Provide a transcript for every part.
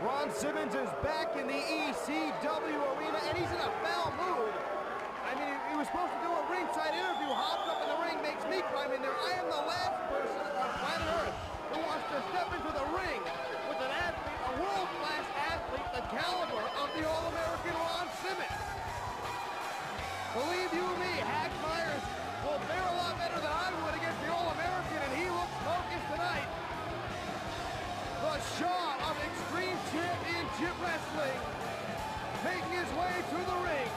Ron Simmons is back in the ECW arena, and he's in a foul mood. I mean, he was supposed to do a ringside interview, hopped up in the ring, makes me climb in there. I am the last person on planet Earth who wants to step into the ring with an athlete, a world-class athlete, the caliber of the All-American Ron Simmons. Believe you me, Hack Myers will fare a lot better than I would against the All-American, and he looks focused tonight. The Shaw of Extreme Championship Wrestling making his way through the ring.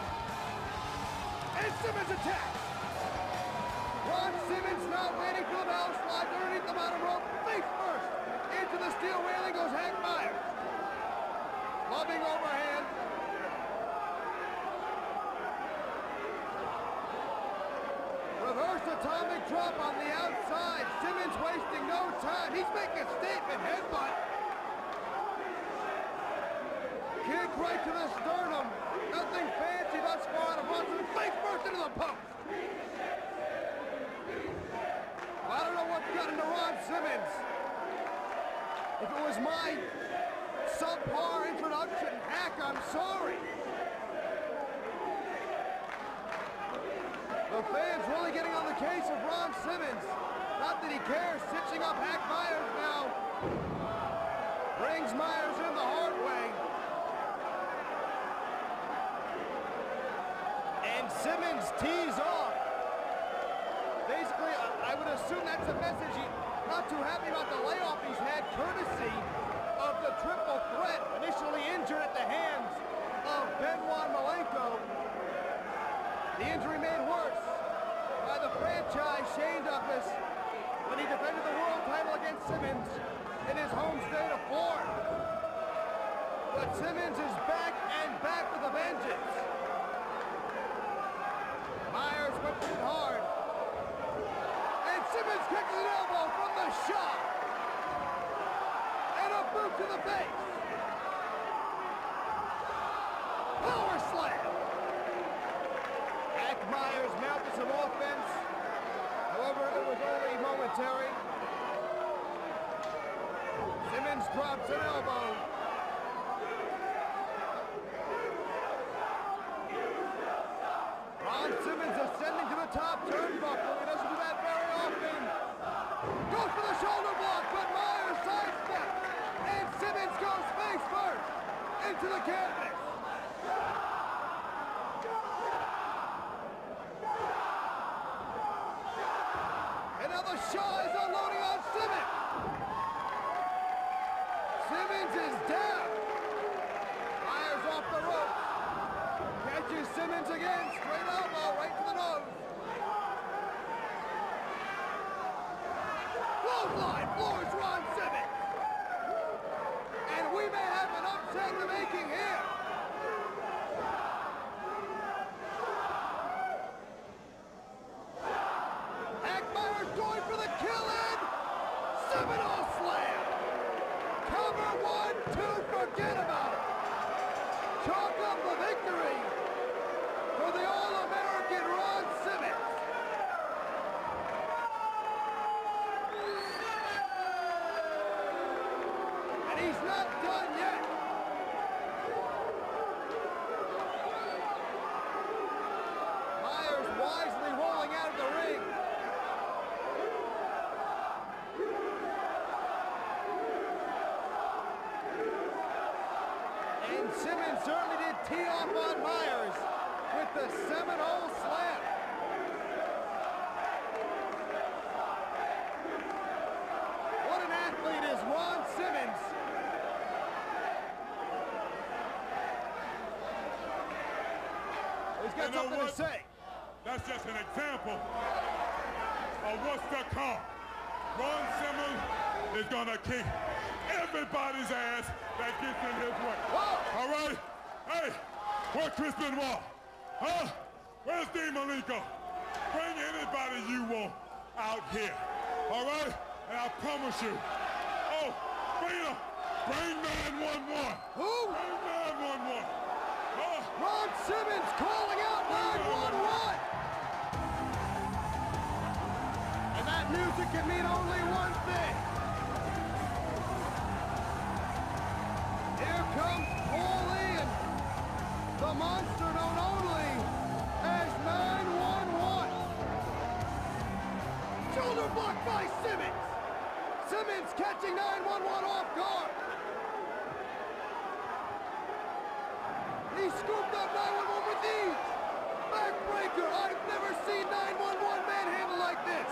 And Simmons attacks. Ron Simmons not waiting for the bell, slides underneath the bottom rope, face first. Into the steel railing goes Hack Myers. Loving overhand. Reverse atomic drop on the outside. Simmons wasting no time. He's making a statement headbutt. Kick right to the sternum. Nothing fancy thus far out of Ron Simmons. Face first into the post. I don't know what's got into Ron Simmons. If it was my subpar introduction, Hack, I'm sorry. The fans really getting on the case of Ron Simmons. Not that he cares, stitching up Hack Myers now. Brings Myers in the hard way. And Simmons tees off. Basically, I would assume that's a message. He's not too happy about the layoff he's had, courtesy of the triple threat, initially injured at the hands of Benoit Malenko. The injury made worse by the franchise Shane Douglas when he defended the world title against Simmons in his home state of Florida. But Simmons is back and back with a vengeance. Myers whips it hard. And Simmons kicks an elbow from the shot. And a boot to the face. Power slam. Myers mounted some offense. However, it was only momentary. Simmons drops an elbow. Ron Simmons ascending to the top turnbuckle. He doesn't do that very often. Goes for the shoulder block, but Myers sidesteps. And Simmons goes face first into the canvas. Shaw is unloading on Simmons. Simmons is down. Myers off the rope. Catches Simmons again. Straight elbow right to the nose. Clothesline floors Ron Simmons. And we may have an upset in the making here. Seminole slam! Cover 1, 2, forget about it! Chalk up the victory for the All-American Ron Simmons! And he's not done yet! Myers wisely rolling out of the ring. Simmons certainly did tee off on Myers with the Seminole slam. What an athlete is Ron Simmons. He's got something to say. That's just an example of what's to come. Ron Simmons is going to kick everybody's ass that gets in his way. Whoa. All right? Hey, where's Chris Benoit? Huh? Where's Dean Malenko? Bring anybody you want out here. All right? And I promise you. Oh, bring 911. Who? Bring 911. Ron Simmons calling out 911. And that music can mean only one thing. the monster known only as 911. Shoulder block by Simmons. Simmons catching 911 off guard. He scooped up 911 with ease. Backbreaker. I've never seen 911 manhandle like this.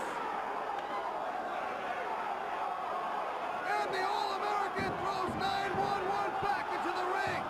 And the All-American throws 911 back into the ring.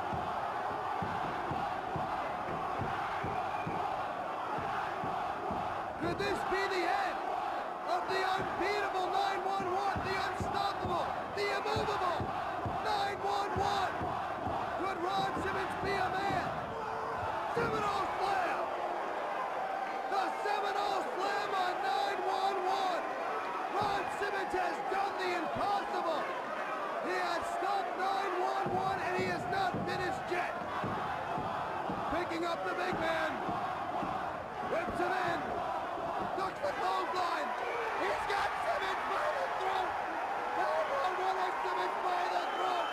Could this be the end of the unbeatable 911, the unstoppable, the immovable 911? Could Ron Simmons be a man? Seminole Slam! The Seminole Slam on 911! Ron Simmons has done the impossible! He has stopped 911 and he is not finished yet! Picking up the big man! Whips him in! Ducks the clothesline! He's got Simmons by the throat! 911 has Simmons by the throat!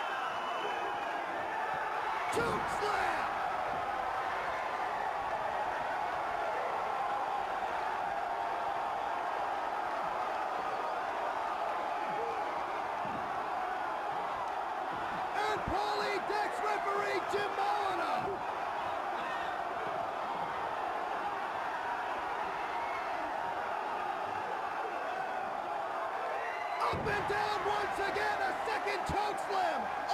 Choke slam! And Paulie Dex referee Jim Molyneux! Up and down once again, a second choke slam.